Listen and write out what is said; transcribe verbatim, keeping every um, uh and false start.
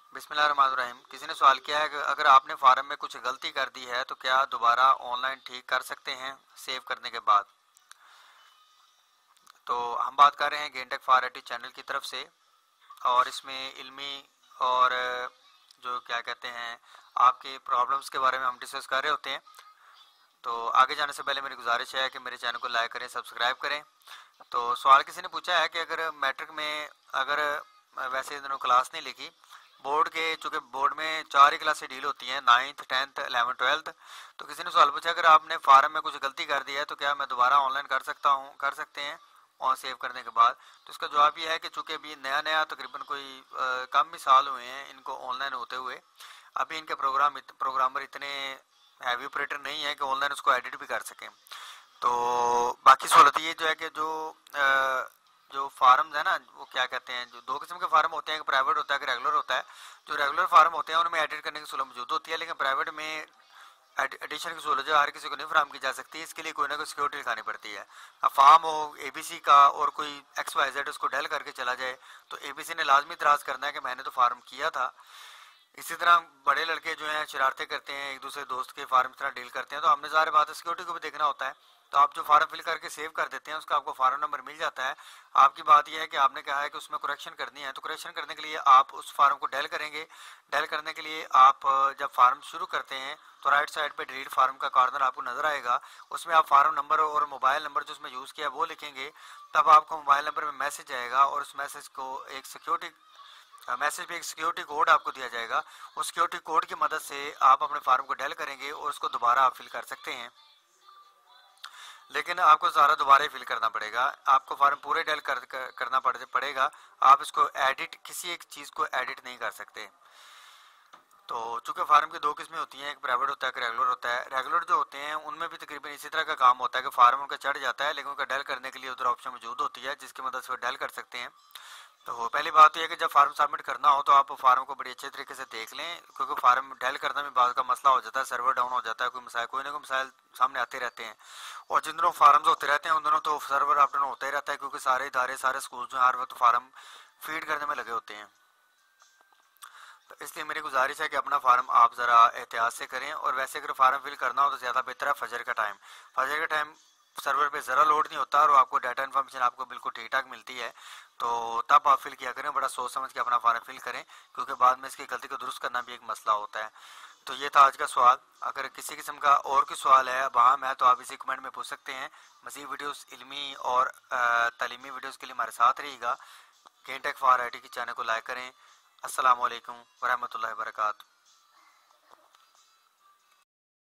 बिस्मिल्लाहिर्रहमानिर्रहीम। किसी ने सवाल किया है कि अगर आपने फार्म में कुछ गलती कर दी है तो क्या दोबारा ऑनलाइन ठीक कर सकते हैं सेव करने के बाद। तो हम बात कर रहे हैं गेंटेक फॉर आई टी चैनल की तरफ से, और इसमें इल्मी और जो क्या कहते हैं आपके प्रॉब्लम्स के बारे में हम डिस्कस कर रहे होते हैं। तो आगे जाने से पहले मेरी गुजारिश है कि मेरे चैनल को लाइक करें, सब्सक्राइब करें। तो सवाल किसी ने पूछा है कि अगर मैट्रिक में अगर वैसे इन दिनों क्लास नहीं लिखी बोर्ड के, चूँकि बोर्ड में चार ही क्लासें डील होती हैं, नाइन्थ टेंथ एलेवन ट्वेल्थ। तो किसी ने सवाल पूछा अगर आपने फार्म में कुछ गलती कर दी है तो क्या मैं दोबारा ऑनलाइन कर सकता हूँ कर सकते हैं और सेव करने के बाद। तो इसका जवाब ये है कि चूँकि अभी नया नया तकरीबन कोई आ, कम ही साल हुए हैं इनको ऑनलाइन होते हुए, अभी इनके प्रोग्राम इत, प्रोग्रामर इतने हैवी ऑपरेटर नहीं है कि ऑनलाइन उसको एडिट भी कर सकें। तो बाकी सहूलत ये जो है कि जो आ, जो फार्म्स है ना, वो क्या कहते हैं, जो दो किस्म के फार्म होते हैं, एक प्राइवेट होता है, एक रेगुलर होता है। जो रेगुलर फार्म होते हैं उनमें एडिट करने की सहूलत मौजूद होती है, लेकिन प्राइवेट में एडिशन की सहूलत जो हर किसी को नहीं फराम की जा सकती, इसके लिए कोई ना कोई सिक्योरिटी दिखानी पड़ती है। अब फार्म हो एबीसी का और कोई एक्स वाई जेड उसको डेल करके चला जाए तो एबीसी ने लाजमी इतराज़ करना है कि मैंने तो फार्म किया था। इसी तरह बड़े लड़के जो हैं शरारतें करते हैं, एक दूसरे दोस्त के फार्म तरह डील करते हैं, तो हमने ज़ाहिर बात है सिक्योरिटी को भी देखना होता है। तो आप जो फार्म फिल करके सेव कर देते हैं उसका आपको फार्म नंबर मिल जाता है। आपकी बात यह है कि आपने कहा है कि उसमें करेक्शन करनी है, तो करेक्शन करने के लिए आप उस फार्म को डेल करेंगे। डेल करने के लिए आप जब फार्म शुरू करते हैं तो राइट साइड पे डिलीट फार्म का कॉर्नर आपको नजर आएगा, उसमें आप फार्म नंबर और मोबाइल नंबर जो उसमें यूज़ किया वो लिखेंगे। तब आपको मोबाइल नंबर में मैसेज आएगा और उस मैसेज को एक सिक्योरिटी मैसेज पे एक सिक्योरिटी कोड आपको दिया जाएगा। उस सिक्योरिटी कोड की मदद से आप अपने फार्म को डेल करेंगे और उसको दोबारा आप फिल कर सकते हैं, लेकिन आपको सारा दोबारा ही फिल करना पड़ेगा। आपको फार्म पूरे डेल कर, कर, करना पड़ेगा। आप इसको एडिट, किसी एक चीज़ को एडिट नहीं कर सकते। तो चूंकि फार्म की दो किस्में होती हैं, एक प्राइवेट होता है, एक रेगुलर होता है। रेगुलर जो होते हैं उनमें भी तकरीबन इसी तरह का काम होता है कि फार्म उनका चढ़ जाता है, लेकिन उनका डेल करने के लिए उधर ऑप्शन मौजूद होती है जिसकी मदद से वो डेल कर सकते हैं। तो पहली बात तो यह कि जब फार्म सबमिट करना हो तो आप फार्म को बड़ी अच्छे तरीके से देख लें, क्योंकि फार्म डेल करने में बात का मसला हो जाता है, सर्वर डाउन हो जाता है, कोई मसाइल कोई ना कोई मसाइल सामने आते रहते हैं। और जिन दिनों फार्म्स होते रहते हैं उन दिनों तो सर्वर अप डाउन होता ही रहता है, क्योंकि सारे इदारे सारे स्कूल जो हर वक्त फार्म फीड करने में लगे होते हैं। तो इसलिए मेरी गुजारिश है कि अपना फार्म आप ज़रा एहतियात से करें। और वैसे अगर फार्म फिल करना हो तो ज़्यादा बेहतर है फजर का टाइम। फजर का टाइम सर्वर पे ज़रा लोड नहीं होता और आपको डाटा इन्फॉर्मेशन आपको बिल्कुल ठीक ठाक मिलती है। तो तब आप फिल किया करें, बड़ा सोच समझ के अपना फार्म फिल करें, क्योंकि बाद में इसकी गलती को दुरुस्त करना भी एक मसला होता है। तो ये था आज का सवाल। अगर किसी किस्म का और कोई सवाल है वहाँ है तो आप इसी कमेंट में पूछ सकते हैं। मज़ीद वीडियोस इल्मी और तालीमी वीडियोस के लिए हमारे साथ रहिएगा। गेंटेक फॉर आई टी की चैनल को लाइक करें। अस्सलाम वालेकुम वरहमतुल्लाहि वबरकातुहू।